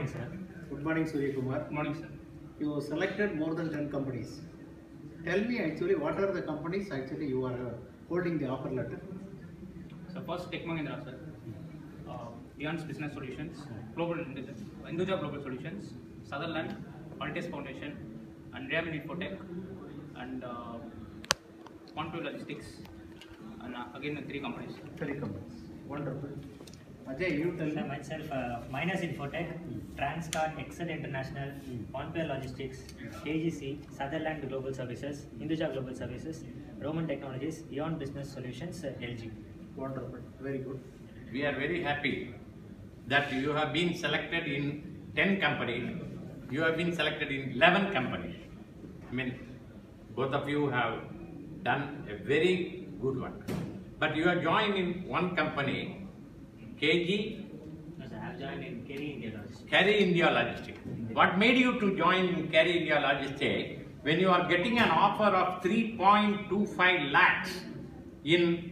Sir. Good morning, Surya Kumar. Good morning, sir. You selected more than 10 companies. Tell me actually what are the companies actually you are holding the offer letter? So first, Tech Mahindra, sir. Beyond Business Solutions, Global Hinduja Global Solutions, Sutherland, Altius Foundation, and Raman Infotech, and Quantum Logistics, and again 3 companies. 3 companies. Wonderful. Ajay, you tell Sir, me. myself, Minus Infotech, Transcard, Excel International, Onpair Logistics, KGC, Sutherland Global Services, Hinduja Global Services, Roman Technologies, Beyond Business Solutions, LG. Wonderful. Very good. We are very happy that you have been selected in 10 companies. You have been selected in 11 companies. I mean, both of you have done a very good one. But you have joined in one company, KG? No, sir, I have joined in Kerry India Logistics. Kerry India Logistics. What made you to join in Kerry India Logistics when you are getting an offer of 3.25 lakhs in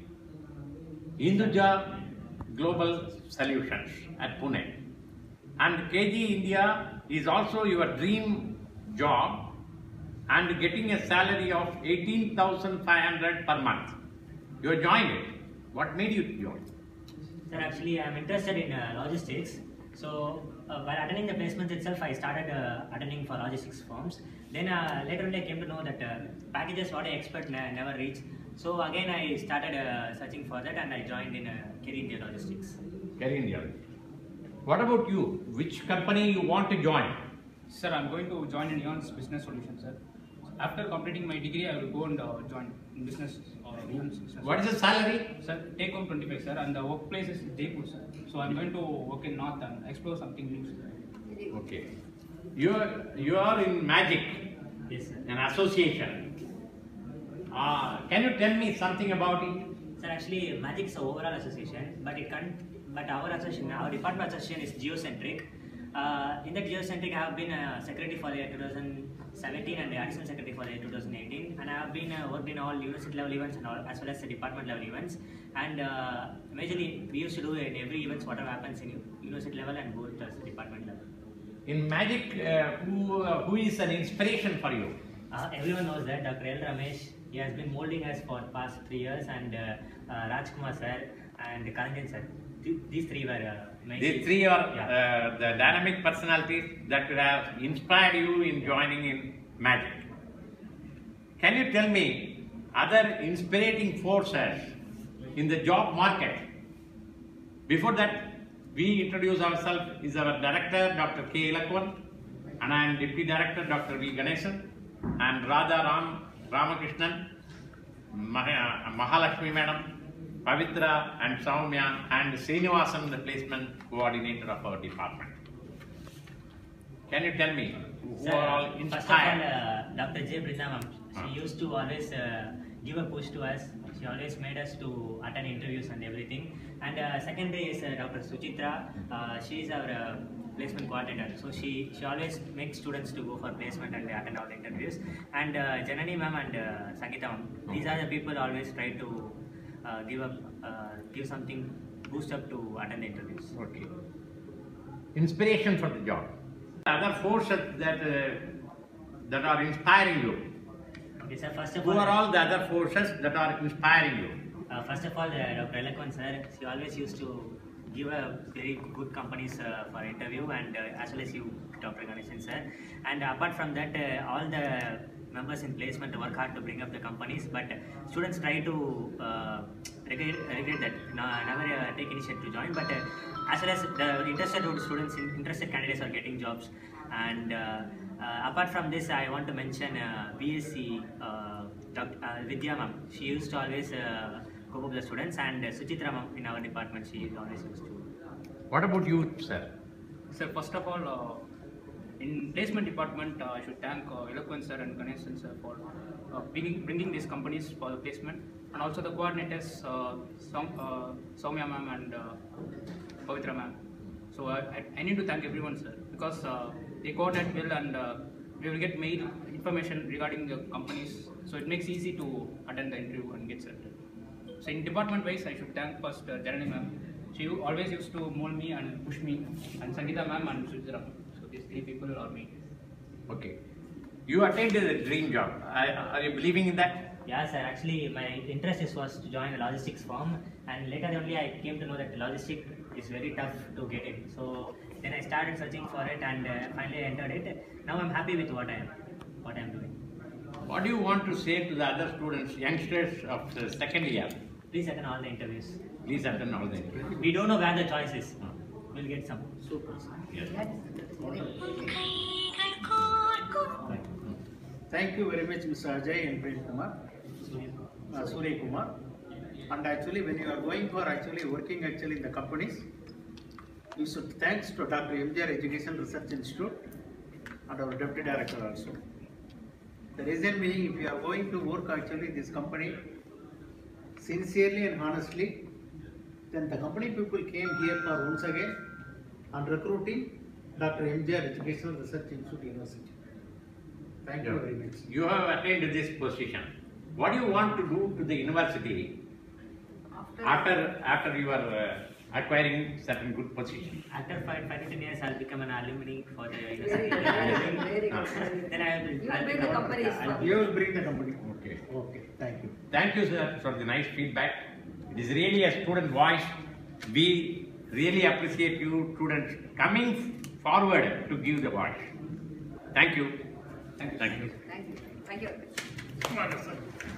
Hinduja Global Solutions at Pune? And KG India is also your dream job and getting a salary of 18,500 per month. You have joined it. What made you to join? Sir, actually, I am interested in logistics. So, while attending the placements itself, I started attending for logistics firms. Then later on, I came to know that packages what I expect never reach. So again, I started searching for that, and I joined in Kerry India Logistics. Kerry India. What about you? Which company you want to join? Sir, I'm going to join in Eon's Business Solutions, sir. After completing my degree, I will go and join in business or Eon's business. What is the salary? Sir, take home 25, sir, and the workplace is Jaipur, sir. So I'm going to work in North and explore something new, sir. Okay. You are in Magic, Yes, sir. an association. Can you tell me something about it? Sir, actually, Magic is an overall association, but it can't. But our association, our department association is geocentric. In that geocentric, I have been secretary for the year 2017 and the additional secretary for the year 2018, and I have been worked in all university level events and all, as well as the department level events. And majorly, we used to do in every events whatever happens in university level and both as the department level. In Magic, who is an inspiration for you? Everyone knows that Dr. L. Ramesh, he has been molding us for past 3 years, and Rajkumar sir and Karanjan sir. These 3 were These 3 are the dynamic personalities that have inspired you in joining in Magic. Can you tell me other inspiring forces in the job market? Before that, we introduce ourselves is our director, Dr. K. Ilakwan, and I am Deputy Director, Dr. V. Ganesan, and Radha Ramakrishnan, Mahalakshmi Madam, Pavitra and Saumya, and Srinivasan, the placement coordinator of our department. Can you tell me who are all inspired? First of all, Dr. J. Brinda ma'am, she used to always give a push to us. She always made us to attend interviews and everything. And secondary is Dr. Suchitra. She is our placement coordinator. So she always makes students to go for placement and attend all the interviews. And Janani ma'am and Sangeeta ma'am, these are the people always try to give something boost up to attend the interviews. Okay. Inspiration for the job. Other forces that are inspiring you. Okay, sir, first of Who all, are all the other forces that are inspiring you? first of all, Dr. Ilakwan sir, she always used to give a very good companies for interview, and as well as you, Dr. Ganeshan sir. And apart from that, all the members in placement work hard to bring up the companies, but students try to regret that, never take initiative to join. But as well as the interested students, interested candidates are getting jobs. And apart from this, I want to mention BSc Vidya ma'am. She used to always cope up the students, and Suchitra ma'am in our department, she always used to. What about you, sir? Sir, first of all, in placement department, I should thank Ilakwan sir and Ganesan sir for bringing these companies for the placement, and also the coordinators, Soumya ma'am and Pavitra ma'am. So I need to thank everyone, sir, because they coordinate well, and we will get mail information regarding the companies, so it makes easy to attend the interview and get selected. So in department wise, I should thank first Janani ma'am. She always used to mold me and push me, and Sangeeta ma'am and Sujitra ma'am. these three people or me. Okay. You attained a dream job. Are you believing in that? Yeah, sir. Actually, my interest was to join a logistics firm, and later only I came to know that logistics is very tough to get in. So then I started searching for it, and finally entered it. Now I'm happy with what I'm doing. What do you want to say to the other students, youngsters of the second year? Please attend all the interviews. Please attend all the interviews. We don't know where the choice is. We'll get some. Super. Yes. Thank you very much, Mr. Ajay and Surya Kumar. And actually, when you are going for working in the companies, you should thanks to Dr. MGR Education Research Institute and our Deputy Director also. The reason being, if you are going to work this company sincerely and honestly, then the company people came here for once again and recruiting Dr. MGR Educational Research Institute University. Thank you very much. You have attained this position. What do you want to do to the university after you are acquiring certain good position? After 5 to 10 years, I'll become an alumni for the university. Very good. Then You will bring the company. You will bring the company. Okay. Okay, thank you. Thank you, sir, for the nice feedback. It is really a student voice. We really appreciate you students coming forward to give the voice. Thank you. Thank you. Thank you. Thank you. Thank you. Come on, sir.